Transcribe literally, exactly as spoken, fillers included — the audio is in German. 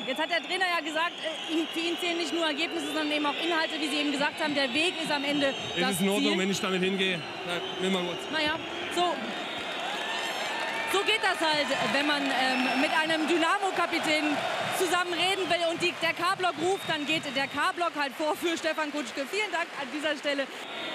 Jetzt hat der Trainer ja gesagt, für ihn zählen nicht nur Ergebnisse, sondern eben auch Inhalte, wie Sie eben gesagt haben. Der Weg ist am Ende es das ist in Ordnung, Ziel. wenn ich damit hingehe. Dann nehmen wir gut. Naja, so, so geht das halt, wenn man ähm, mit einem Dynamo-Kapitän zusammen reden will und die, der K-Block ruft, dann geht der K-Block halt vor für Stefan Kutschke. Vielen Dank an dieser Stelle.